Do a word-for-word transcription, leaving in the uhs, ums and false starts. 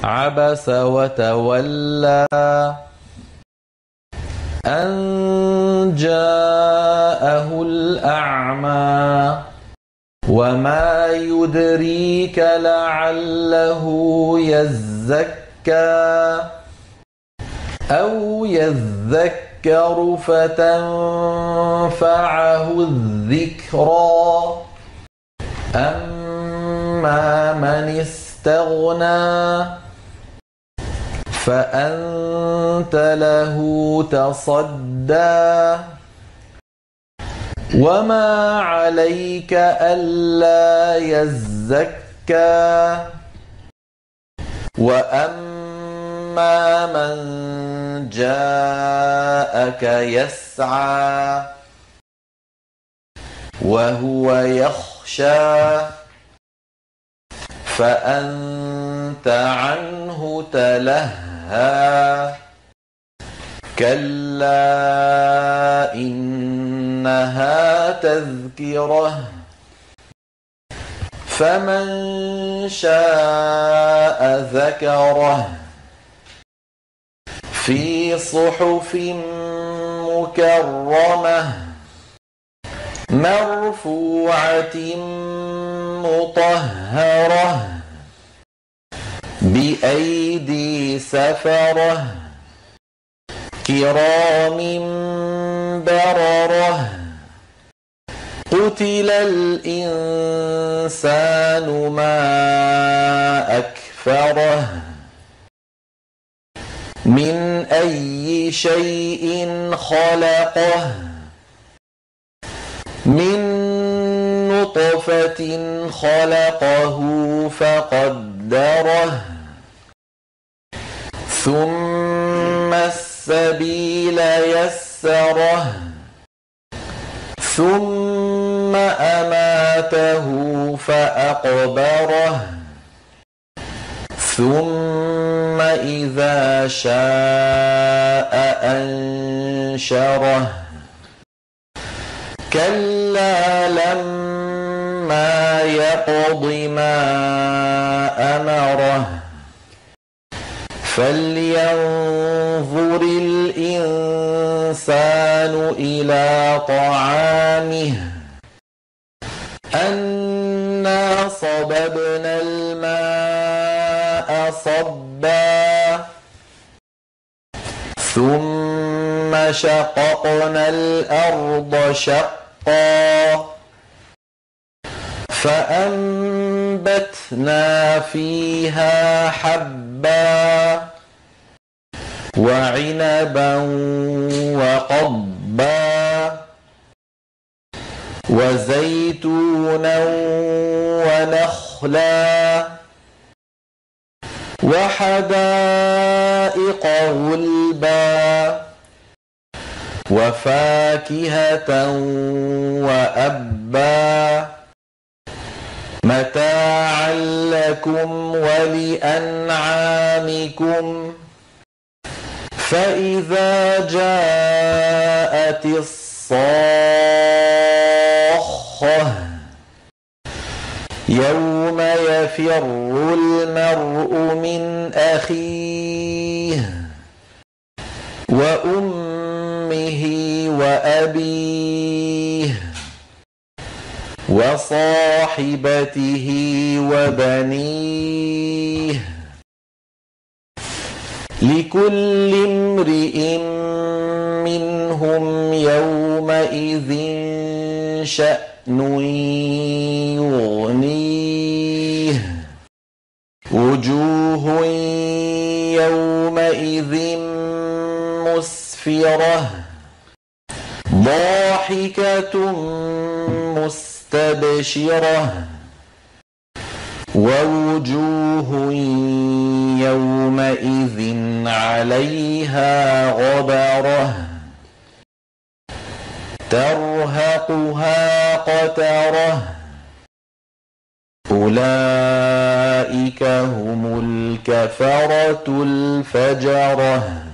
عبس وتولى أن جاءه الأعمى وما يدريك لعله يزكى أو يذكر فتنفعه الذكرى أما من استغنى فأنت له تصدى وما عليك ألا يزكى وأما من جاءك يسعى وهو يخشى فأنت عنه تلهى كلا إنها تذكرة فمن شاء ذكره في صحف مكرمة مرفوعة مطهرة بأيدي سفرة كرام بررة قتل الإنسان ما أكفره من أي شيء خلقه من نطفة خلقه فقدره ثم السبيل يسره ثم أماته فأقبره ثم إذا شاء أنشره كلا لما يقض ما أمره فلينظر الإنسان إلى طعامه أنا صببنا الماء صبا ثم شققنا الأرض شقا فأنبتنا فيها حبا وعنبا وقضبا وزيتونا ونخلا وحدائق غلبا وفاكهة وأبا متاعا لكم ولأنعامكم فإذا جاءت الصاخة يوم يفر المرء من أخيه وأمه وأبيه وصاحبته وبنيه لكل امرئ منهم يومئذ شأن يغنيه وجوه يومئذ مسفرة ضاحكة مستبشرة ووجوه يومئذ عليها غبرة ترهقها قترة أولئك هم الكفرة الفجرة